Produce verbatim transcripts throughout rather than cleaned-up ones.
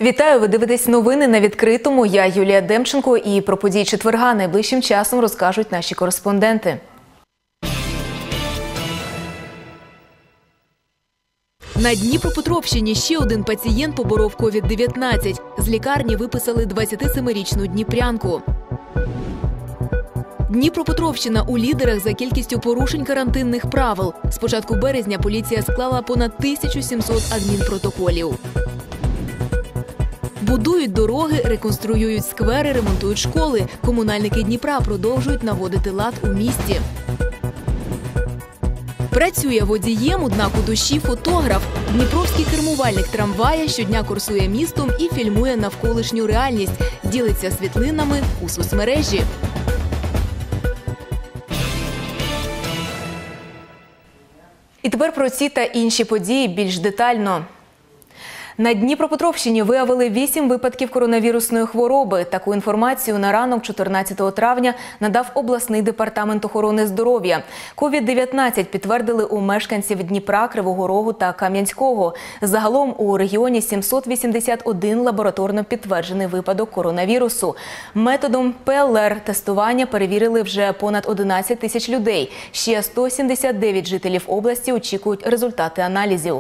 Вітаю! Ви дивитесь новини на відкритому. Я Юлія Демченко, і про події четверга найближчим часом розкажуть наші кореспонденти. На Дніпропетровщині ще один пацієнт поборов ковід дев'ятнадцять. З лікарні виписали двадцятисемирічну дніпрянку. Дніпропетровщина у лідерах за кількістю порушень карантинних правил. З початку березня поліція склала понад тисячу сімсот адмінпротоколів. Будують дороги, реконструюють сквери, ремонтують школи. Комунальники Дніпра продовжують наводити лад у місті. Працює водієм, однак у душі фотограф. Дніпровський кермувальник трамвая щодня курсує містом і фільмує навколишню реальність. Ділиться світлинами у соцмережі. І тепер про ці та інші події більш детально. На Дніпропетровщині виявили вісім випадків коронавірусної хвороби. Таку інформацію на ранок чотирнадцятого травня надав обласний департамент охорони здоров'я. ковід дев'ятнадцять підтвердили у мешканців Дніпра, Кривого Рогу та Кам'янського. Загалом у регіоні сімсот вісімдесят один лабораторно підтверджений випадок коронавірусу. Методом пе ел ер-тестування перевірили вже понад одинадцять тисяч людей. Ще сто сімдесят дев'ять жителів області очікують результати аналізів.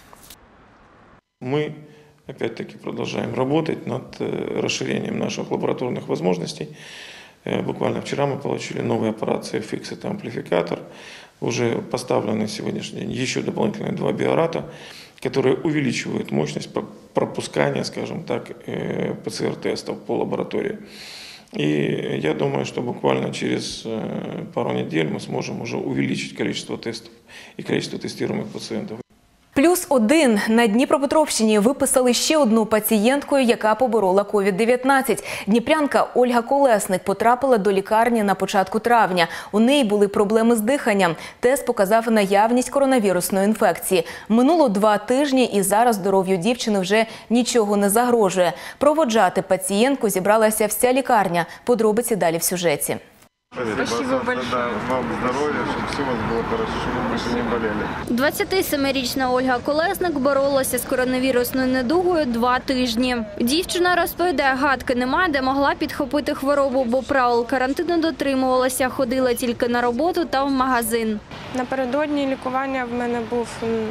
Мы, опять-таки, продолжаем работать над расширением наших лабораторных возможностей. Буквально вчера мы получили новый аппарат си эф икс, это амплификатор. Уже поставлены сегодняшний день еще дополнительные два биората, которые увеличивают мощность пропускания, скажем так, пэ цэ эр-тестов по лаборатории. И я думаю, что буквально через пару недель мы сможем уже увеличить количество тестов и количество тестируемых пациентов. Плюс один. На Дніпропетровщині виписали ще одну пацієнтку, яка поборола ковід дев'ятнадцять. Дніпрянка Ольга Колесник потрапила до лікарні на початку травня. У неї були проблеми з диханням. Тест показав наявність коронавірусної інфекції. Минуло два тижні і зараз здоров'ю дівчини вже нічого не загрожує. Проводжати пацієнтку зібралася вся лікарня. Подробиці далі в сюжеті. Спасибо большое. Вам здоров'я, щоб все у вас було хорошо, щоб ви більше не болели. двадцятисемирічна Ольга Колесник боролася з коронавірусною недугою два тижні. Дівчина розповідає, гадки немає, де могла підхопити хворобу, бо правил карантину дотримувалася, ходила тільки на роботу та в магазин. Напередодні лікування в мене був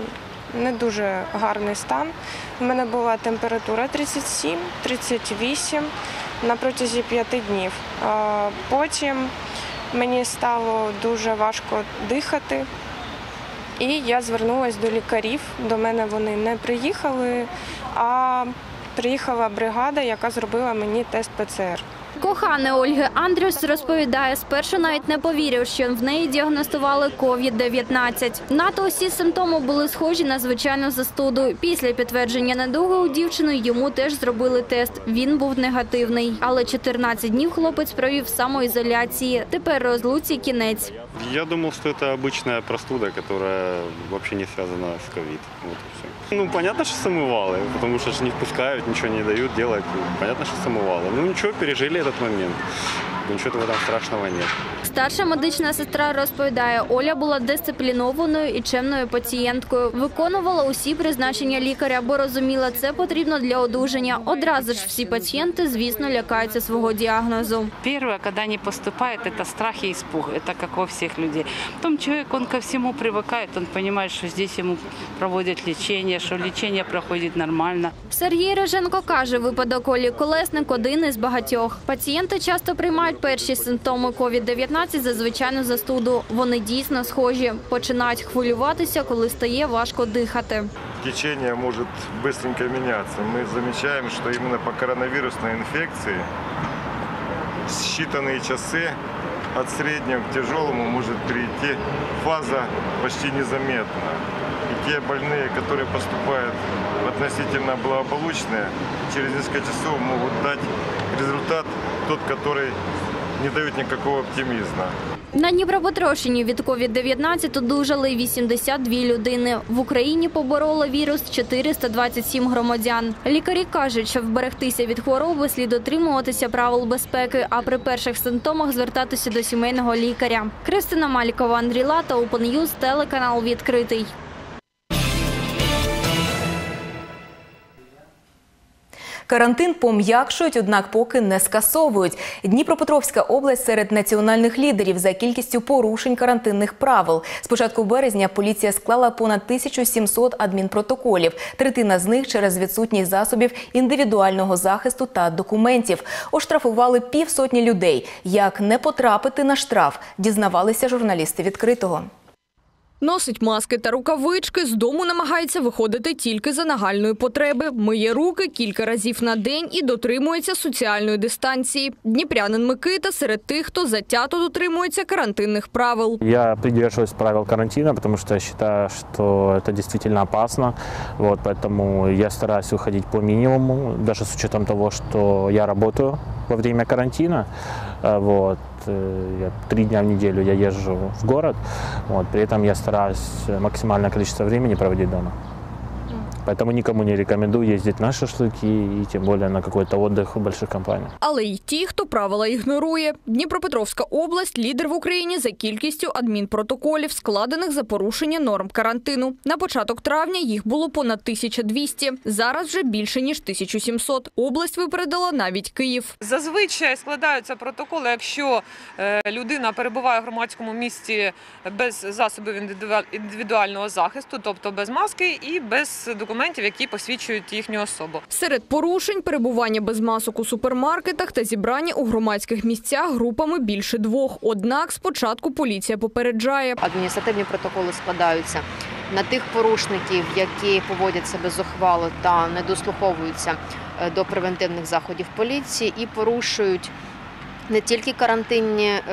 не дуже гарний стан. У мене була температура тридцять сім - тридцять вісім на протязі п'яти днів. Потім мені стало дуже важко дихати, і я звернулася до лікарів. До мене вони не приїхали, а приїхала бригада, яка зробила мені тест пе це ер. Коханий Ольги Андрюс розповідає, спершу навіть не повірив, що в неї діагностували ковід дев'ятнадцять. Надто усі симптоми були схожі на звичайну застуду. Після підтвердження недуги у дівчини йому теж зробили тест. Він був негативний. Але чотирнадцять днів хлопець провів в самоізоляції. Тепер розлуці кінець. Я думав, що це звичайна простуда, яка взагалі не зв'язана з ковід. Вот і все. Ну, понятно, що самовали, тому що ж не впускають, нічого не дають робити. Понятно, що самовали. Ну, нічого, пережили цей момент. Нічого в цьому страшного немає. Старша медична сестра розповідає, Оля була дисциплінованою і чемною пацієнткою. Виконувала усі призначення лікаря, бо розуміла, це потрібно для одужання. Одразу ж всі пацієнти, звісно, лякаються свого діагнозу. Перше, коли не поступає, це страх і іспуг. Це як у всіх людей. Потім чоловік, він ко всьому звикає, він розуміє, що тут йому проводять лікування, що лікування проходить нормально. Сергій Риженко каже, випадок Олі Колесник один із багатьох. Пацієнти часто приймають перші симптоми ковід дев'ятнадцять за звичайну застуду. Вони дійсно схожі. Починають хвилюватися, коли стає важко дихати. Течение может быстренько меняться. Мы замечаем, что именно по коронавирусной инфекции считанные часы от среднего к тяжелому может перейти фаза почти незаметно. И те больные, которые поступают в относительно благополучные, через несколько часов могут дать результат тот, который не дають ніякого оптимізму. На Дніпропетровщині від ковід дев'ятнадцять одужали вісімдесят дві людини. В Україні побороли вірус чотириста двадцять сім громадян. Лікарі кажуть, що вберегтися від хвороби слід дотримуватися правил безпеки, а при перших симптомах звертатися до сімейного лікаря. Кристина Малікова, Андрій Лата, Open News, телеканал «Відкритий». Карантин пом'якшують, однак поки не скасовують. Дніпропетровська область серед національних лідерів за кількістю порушень карантинних правил. З початку березня поліція склала понад тисячу сімсот адмінпротоколів. Третина з них через відсутність засобів індивідуального захисту та документів. Оштрафували півсотні людей. Як не потрапити на штраф, дізнавалися журналісти «Відкритого». Носить маски та рукавички, з дому намагається виходити тільки за нагальної потреби, миє руки кілька разів на день і дотримується соціальної дистанції. Дніпрянин Микита серед тих, хто затято дотримується карантинних правил. Я придерживаюсь правил карантина, потому что я считаю, что это действительно опасно. Вот, поэтому я стараюсь уходить по минимуму, даже с учетом того, что я работаю во время карантина. Вот. Я три дня в неделю я езжу в город, вот, при этом я стараюсь максимальное количество времени проводить дома. Поэтому никому не рекомендую ездить на шашлыки и тем более на какой-то отдых в больших компаниях. Але й ті, хто правила ігнорує. Дніпропетровська область – лідер в Україні за кількістю адмінпротоколів, складених за порушення норм карантину. На початок травня їх було понад тисяча двісті. Зараз вже більше, ніж тисяча сімсот. Область випередила навіть Київ. Зазвичай складаються протоколи, якщо людина перебуває в громадському місці без засобів індивідуального захисту, тобто без маски і без документів, які посвідчують їхню особу. Серед порушень – перебування без масок у супермаркетах та зібрання у громадських місцях групами більше двох. Однак спочатку поліція попереджає. Адміністративні протоколи складаються на тих порушників, які поводять себе зухвало та не дослуховуються до превентивних заходів поліції і порушують не тільки карантинні е,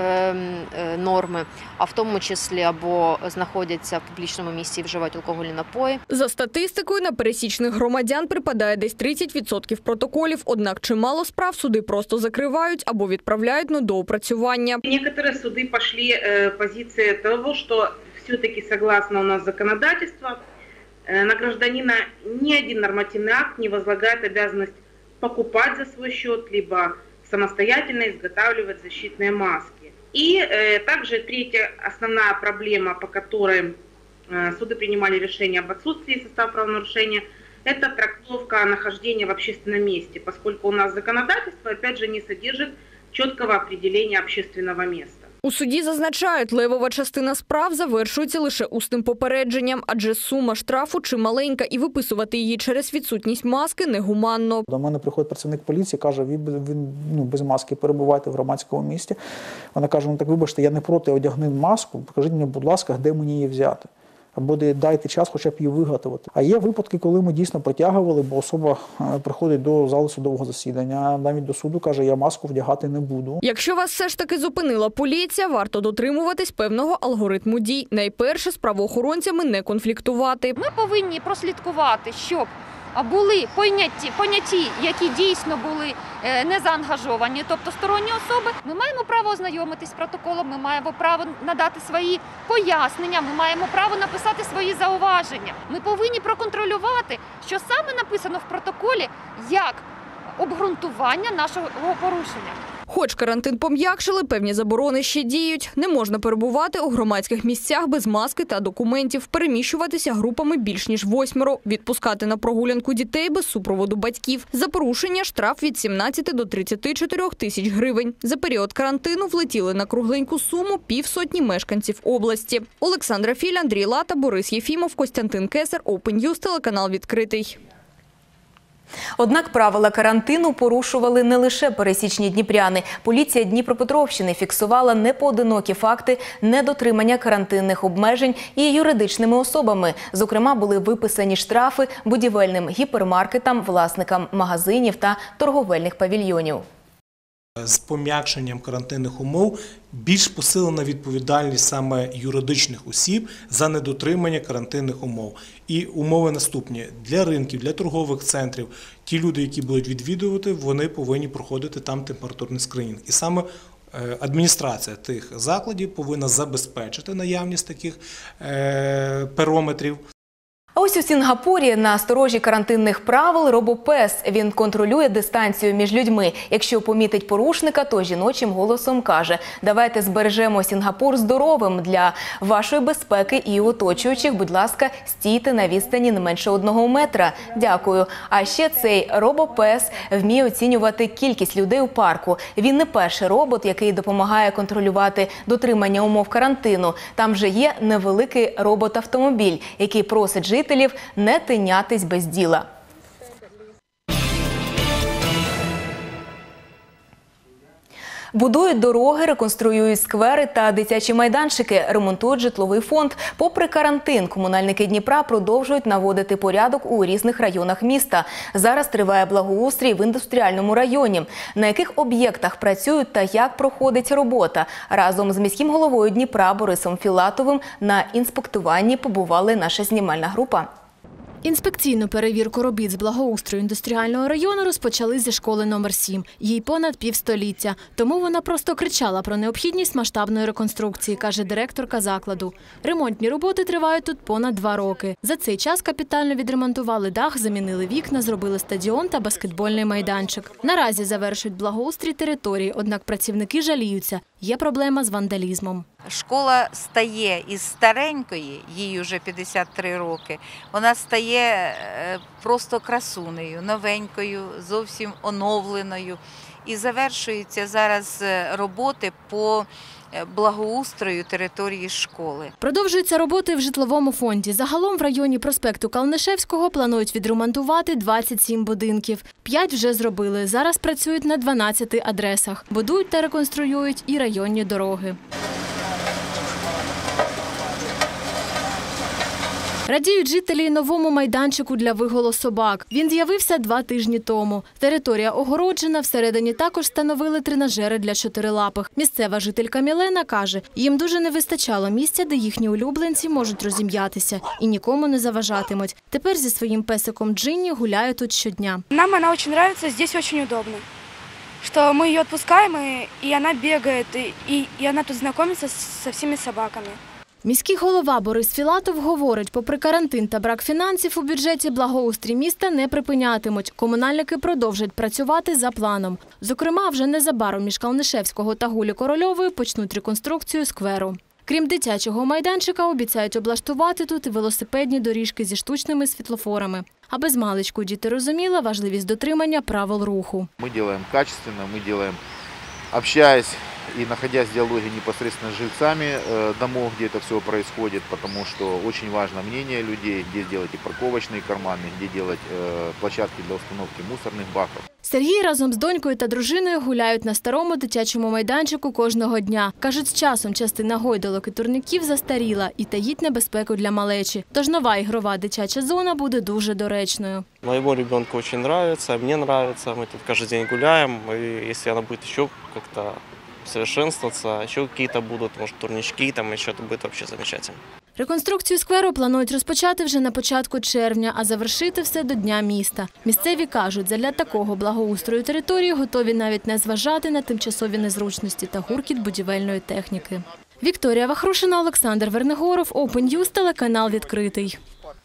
е, норми, а в тому числі або знаходяться в публічному місці і вживають алкогольні напої. За статистикою, на пересічних громадян припадає десь тридцять відсотків протоколів, однак чимало справ суди просто закривають або відправляють на доопрацювання. Некоторые суды пошли э, позиции того, что все-таки согласно у нас законодательству, э, на гражданина ни один нормативный акт не возлагает обязанность покупать за свой счет, либо самостоятельно изготавливать защитные маски. И э, также третья основная проблема, по которой э, суды принимали решение об отсутствии состава правонарушения, это трактовка нахождения в общественном месте, поскольку у нас законодательство, опять же, не содержит четкого определения общественного места. У суді зазначають, левова частина справ завершується лише усним попередженням, адже сума штрафу чималенька і виписувати її через відсутність маски негуманно. До мене приходить працівник поліції, каже, він, він ну, без маски перебуваєте в громадському місті. Вона каже, ну так вибачте, я не проти, одягни маску, покажіть мені, будь ласка, де мені її взяти. Або дайте час хоча б її виготовити. А є випадки, коли ми дійсно притягували, бо особа приходить до зали судового засідання, навіть до суду каже, я маску вдягати не буду. Якщо вас все ж таки зупинила поліція, варто дотримуватись певного алгоритму дій. Найперше, з правоохоронцями не конфліктувати. Ми повинні прослідкувати, щоб були поняті, поняті, які дійсно були не заангажовані, тобто сторонні особи. Ми маємо право ознайомитись з протоколом, ми маємо право надати свої пояснення, ми маємо право написати свої зауваження. Ми повинні проконтролювати, що саме написано в протоколі, як обґрунтування нашого порушення. Хоч карантин пом'якшили, певні заборони ще діють. Не можна перебувати у громадських місцях без маски та документів, переміщуватися групами більш ніж восьмеро, відпускати на прогулянку дітей без супроводу батьків. За порушення штраф від сімнадцяти до тридцяти чотирьох тисяч гривень. За період карантину влетіли на кругленьку суму півсотні мешканців області. Олександра Філь, Андрій Лата, Борис Єфімов, Костянтин Кесар, Open News, телеканал «Відкритий». Однак правила карантину порушували не лише пересічні дніпряни. Поліція Дніпропетровщини фіксувала непоодинокі факти недотримання карантинних обмежень і юридичними особами. Зокрема, були виписані штрафи будівельним гіпермаркетам, власникам магазинів та торговельних павільйонів. З пом'якшенням карантинних умов більш посилена відповідальність саме юридичних осіб за недотримання карантинних умов. І умови наступні. Для ринків, для торгових центрів, ті люди, які будуть відвідувати, вони повинні проходити там температурний скринінг. І саме адміністрація тих закладів повинна забезпечити наявність таких перометрів. А ось у Сінгапурі на сторожі карантинних правил робопес. Він контролює дистанцію між людьми. Якщо помітить порушника, то жіночим голосом каже: «Давайте збережемо Сінгапур здоровим. Для вашої безпеки і оточуючих, будь ласка, стійте на відстані не менше одного метра. Дякую». А ще цей робопес вміє оцінювати кількість людей у парку. Він не перший робот, який допомагає контролювати дотримання умов карантину. Там же є невеликий робот-автомобіль, який просить жителів не тинятись без діла. Будують дороги, реконструюють сквери та дитячі майданчики, ремонтують житловий фонд. Попри карантин, комунальники Дніпра продовжують наводити порядок у різних районах міста. Зараз триває благоустрій в індустріальному районі. На яких об'єктах працюють та як проходить робота? Разом з міським головою Дніпра Борисом Філатовим на інспектуванні побувала наша знімальна група. Інспекційну перевірку робіт з благоустрою індустріального району розпочали зі школи номер сім. Їй понад півстоліття. Тому вона просто кричала про необхідність масштабної реконструкції, каже директорка закладу. Ремонтні роботи тривають тут понад два роки. За цей час капітально відремонтували дах, замінили вікна, зробили стадіон та баскетбольний майданчик. Наразі завершують благоустрій території, однак працівники жаліються. Є проблема з вандалізмом. Школа стає із старенької, їй вже п'ятдесят три роки, вона стає просто красунею, новенькою, зовсім оновленою. І завершуються зараз роботи по благоустрою території школи. Продовжуються роботи в житловому фонді. Загалом в районі проспекту Калнишевського планують відремонтувати двадцять сім будинків. П'ять вже зробили. Зараз працюють на дванадцяти адресах. Будують та реконструюють і районні дороги. Радіють жителі новому майданчику для вигулу собак. Він з'явився два тижні тому. Територія огороджена, всередині також встановили тренажери для чотирилапих. Місцева жителька Мілена каже, їм дуже не вистачало місця, де їхні улюбленці можуть розім'ятися і нікому не заважатимуть. Тепер зі своїм песиком Джинні гуляє тут щодня. Нам вона дуже подобається, тут дуже удобно. Що ми її відпускаємо, і вона бігає, і вона тут знайомиться з всіма собаками. Міський голова Борис Філатов говорить, попри карантин та брак фінансів у бюджеті, благоустрій міста не припинятимуть. Комунальники продовжать працювати за планом. Зокрема, вже незабаром між Калнишевського та Гулі Корольової почнуть реконструкцію скверу. Крім дитячого майданчика, обіцяють облаштувати тут і велосипедні доріжки зі штучними світлофорами. Аби змалечку діти розуміли важливість дотримання правил руху. Ми робимо якісно, ми робимо, общаясь и находясь в диалоге непосредственно с жильцами домов, где это все происходит, потому что очень важно мнение людей, где сделать и парковочные карманы, где делать площадки для установки мусорных баков. Сергій разом з донькою та дружиною гуляють на старому дитячому майданчику кожного дня. Кажуть, з часом частина гойдалок і турніків застаріла і таїть небезпеку для малечі. Тож нова ігрова дитяча зона буде дуже доречною. Моему ребенку очень нравится, мне нравится, мы тут каждый день гуляем, и если она будет еще как-то совершенствоваться, еще какие-то будут, может, турнички, там еще это будет вообще замечательно. Реконструкцію скверу планують розпочати вже на початку червня, а завершити все до Дня міста. Місцеві кажуть, задля такого благоустрою території готові навіть не зважати на тимчасові незручності та гуркіт будівельної техніки. Вікторія Вахрушина, Олександр Вернигоров, Open News, телеканал «Відкритий».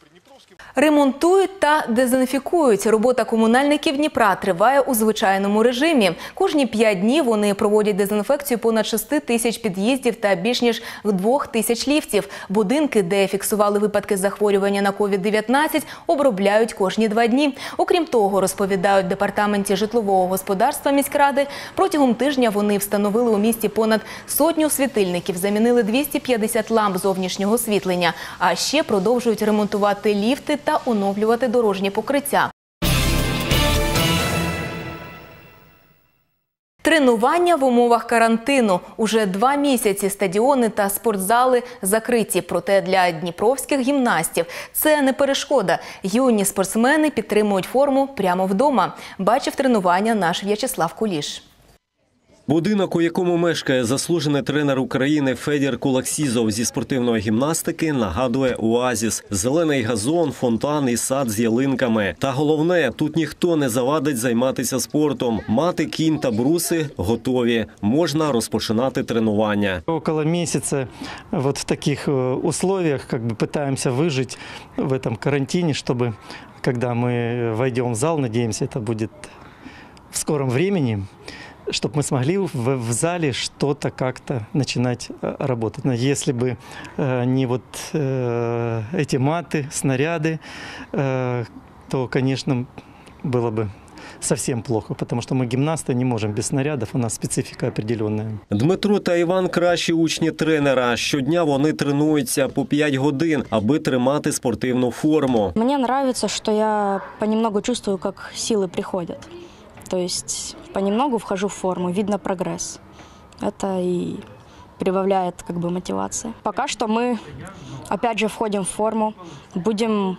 Ремонтують та дезінфікують. Робота комунальників Дніпра триває у звичайному режимі. Кожні п'ять днів вони проводять дезінфекцію понад шести тисяч під'їздів та більш ніж двох тисяч ліфтів. Будинки, де фіксували випадки захворювання на ковід дев'ятнадцять, обробляють кожні два дні. Окрім того, розповідають в департаменті житлового господарства міськради, протягом тижня вони встановили у місті понад сотню світильників, замінили двісті п'ятдесят ламп зовнішнього освітлення, а ще продовжують ремонтувати ліфти та оновлювати дорожні покриття. Тренування в умовах карантину. Уже два місяці стадіони та спортзали закриті. Проте для дніпровських гімнастів це не перешкода. Юні спортсмени підтримують форму прямо вдома. Бачив тренування наш В'ячеслав Куліш. Будинок, у якому мешкає заслужений тренер України Федір Кулаксізов зі спортивної гімнастики, нагадує оазіс. Зелений газон, фонтан і сад з ялинками. Та головне, тут ніхто не завадить займатися спортом. Мати, кінь та бруси готові. Можна розпочинати тренування. Около месяца вот в таких условиях как бы пытаемся выжить в этом карантине, чтобы, когда мы войдем в зал, надеемся, это будет в скором времени, чтобы мы смогли в, в зале что-то как-то начинать работать. Но если бы э, не вот э, эти маты, снаряды, э, то, конечно, было бы совсем плохо, потому что мы гимнасты не можем без снарядов, у нас специфика определенная. Дмитро та Іван – кращі учні тренера. Щодня вони тренуються по п'ять годин, аби тримати спортивну форму. Мне нравится, что я понемногу чувствую, как силы приходят. То есть понемногу вхожу в форму, видно прогресс. Это и прибавляет как бы мотивации. Пока что мы опять же входим в форму, будем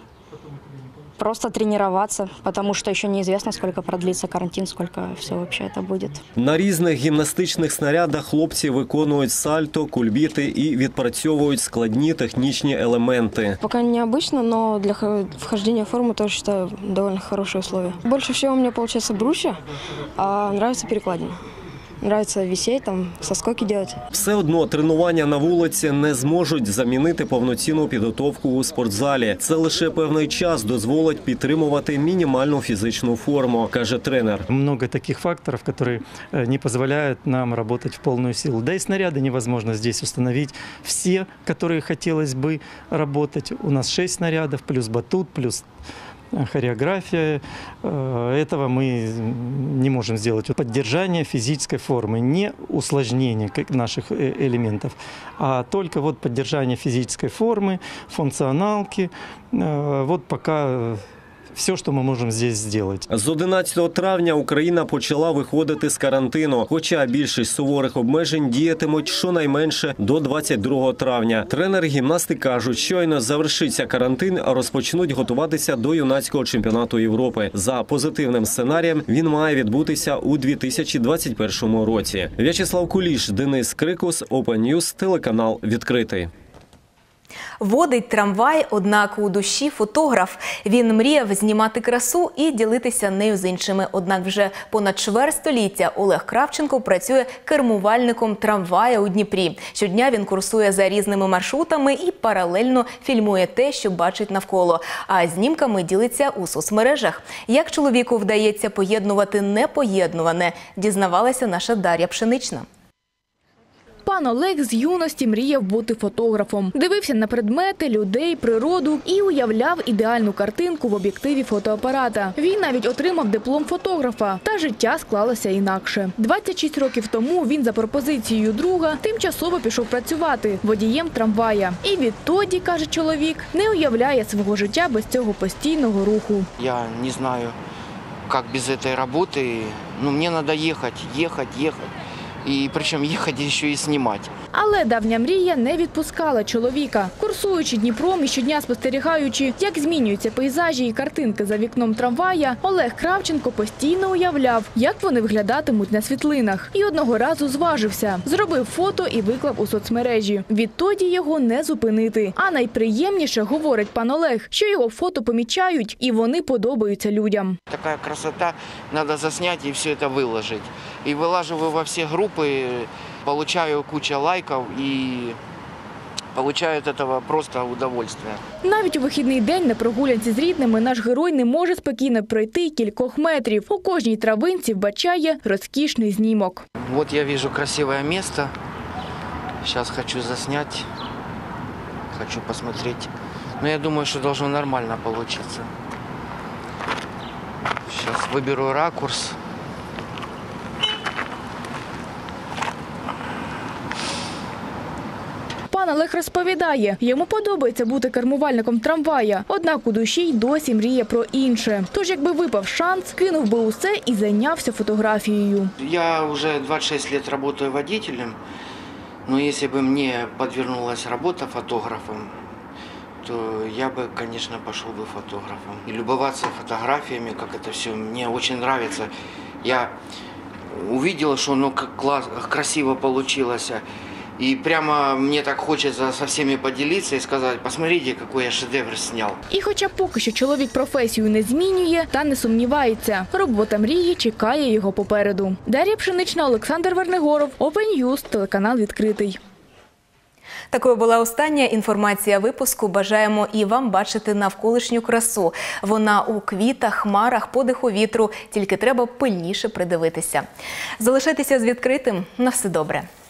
просто тренироваться, потому что еще неизвестно, сколько продлится карантин, сколько все вообще это будет. На різних гімнастичних снарядах хлопці виконують сальто, кульбіти і відпрацьовують складні технічні елементи. Пока необычно, но для вхождения в форму тоже считаю довольно хорошие условия. Больше всего мне получается брусья, а нравится перекладина. Нравится висеть, там, соскоки делать. Все одно тренування на вулиці не зможуть замінити повноцінну підготовку у спортзалі. Це лише певний час дозволить підтримувати мінімальну фізичну форму, каже тренер. Много таких факторов, которые не позволяют нам работать в полную силу. Да и снаряды невозможно здесь установить. Все, которые хотелось бы работать, у нас шесть снарядов, плюс батут, плюс хореография. Этого мы не можем сделать. Поддержание физической формы, не усложнение наших элементов, а только вот поддержание физической формы, функционалки. Вот пока все, що ми можемо тут зробити. З одинадцятого травня Україна почала виходити з карантину, хоча більшість суворих обмежень діятимуть щонайменше до двадцять другого травня. Тренери гімнасти кажуть, щойно завершиться карантин, розпочнуть готуватися до юнацького чемпіонату Європи. За позитивним сценарієм він має відбутися у дві тисячі двадцять першому році. В'ячеслав Куліш, Денис Крикус, Open News, телеканал «Відкритий». Водить трамвай, однак у душі фотограф. Він мріяв знімати красу і ділитися нею з іншими. Однак вже понад чверть століття Олег Кравченко працює кермувальником трамвая у Дніпрі. Щодня він курсує за різними маршрутами і паралельно фільмує те, що бачить навколо. А знімками ділиться у соцмережах. Як чоловіку вдається поєднувати непоєднуване, дізнавалася наша Дар'я Пшенична. Пан Олег з юності мріяв бути фотографом. Дивився на предмети, людей, природу і уявляв ідеальну картинку в об'єктиві фотоапарата. Він навіть отримав диплом фотографа. Та життя склалося інакше. двадцять шість років тому він за пропозицією друга тимчасово пішов працювати водієм трамвая. І відтоді, каже чоловік, не уявляє свого життя без цього постійного руху. Я не знаю, як без цієї роботи. Ну, мені треба їхати, їхати, їхати. І причому їхати ще і знімати. Але давня мрія не відпускала чоловіка. Курсуючи Дніпром і щодня спостерігаючи, як змінюються пейзажі і картинки за вікном трамвая, Олег Кравченко постійно уявляв, як вони виглядатимуть на світлинах. І одного разу зважився. Зробив фото і виклав у соцмережі. Відтоді його не зупинити. А найприємніше, говорить пан Олег, що його фото помічають і вони подобаються людям. Така красота, треба засняти і все це виложити. І вилажую во всі групи, получаю кучу лайків і получаю від цього просто удовольствие. Навіть у вихідний день на прогулянці з рідними наш герой не може спокійно пройти кількох метрів. У кожній травинці вбачає розкішний знімок. От я бачу красиве місце. Зараз хочу засняти, хочу посмотреть. Ну, я думаю, що должно нормально получиться. Зараз виберу ракурс. Пан Олег розповідає, йому подобається бути кермувальником трамвая, однак у душі й досі мріє про інше. Тож, якби випав шанс, кинув би усе і зайнявся фотографією. Я вже двадцять шість років працюю водителем, але якщо б мені підвернулася робота фотографом, то я бы, конечно, пошел бы фотографом. И любоваться фотографиями, как это все, мне очень нравится. Я увидел, что ну как класс, красиво получилось. И прямо мне так хочется со всеми поделиться и сказать, посмотрите, какой я шедевр снял. І хоча поки що чоловік професію не змінює, та не сумнівається, робота мрії чекає його попереду. Дар'я Пшенична, Олександр Вернигоров, Open News, телеканал «Відкритий». Такою була остання інформація випуску. Бажаємо і вам бачити навколишню красу. Вона у квітах, хмарах, подиху вітру. Тільки треба пильніше придивитися. Залишайтеся з «Відкритим». На все добре.